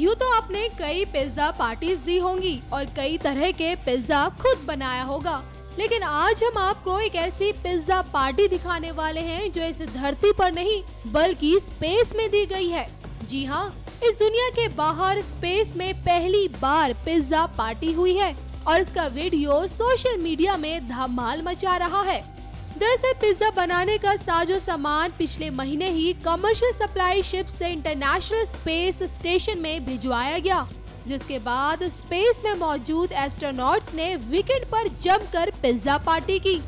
यूँ तो आपने कई पिज्जा पार्टीज दी होंगी और कई तरह के पिज्जा खुद बनाया होगा, लेकिन आज हम आपको एक ऐसी पिज्जा पार्टी दिखाने वाले हैं जो इस धरती पर नहीं बल्कि स्पेस में दी गई है। जी हाँ, इस दुनिया के बाहर स्पेस में पहली बार पिज्जा पार्टी हुई है और इसका वीडियो सोशल मीडिया में धमाल मचा रहा है। दरअसल पिज्जा बनाने का साजो सामान पिछले महीने ही कमर्शियल सप्लाई शिप से इंटरनेशनल स्पेस स्टेशन में भिजवाया गया, जिसके बाद स्पेस में मौजूद एस्ट्रोनॉट्स ने वीकेंड पर जमकर पिज्जा पार्टी की।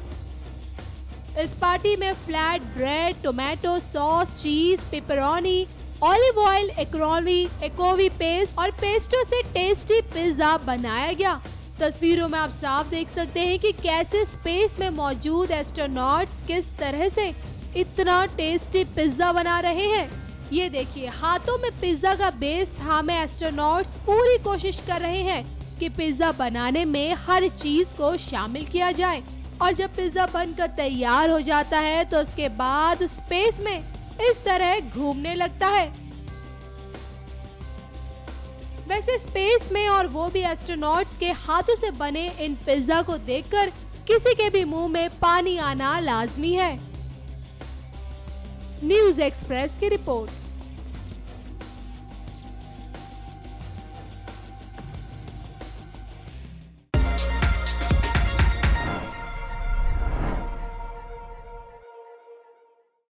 इस पार्टी में flat bread, tomato sauce, cheese, pepperoni, olive oil, एक्रोनी, एकोवी पेस्ट और पेस्टो से टेस्टी पिज्जा बनाया गया। तस्वीरों में आप साफ देख सकते हैं कि कैसे स्पेस में मौजूद एस्ट्रोनॉट्स किस तरह से इतना टेस्टी पिज्जा बना रहे हैं। ये देखिए, हाथों में पिज्जा का बेस थामे एस्ट्रोनॉट्स पूरी कोशिश कर रहे हैं कि पिज्जा बनाने में हर चीज को शामिल किया जाए और जब पिज्जा बनकर तैयार हो जाता है तो उसके बाद स्पेस में इस तरह घूमने लगता है। वैसे स्पेस में और वो भी एस्ट्रोनॉट्स के हाथों से बने इन पिज्जा को देखकर किसी के भी मुंह में पानी आना लाजमी है। न्यूज़ एक्सप्रेस की रिपोर्ट।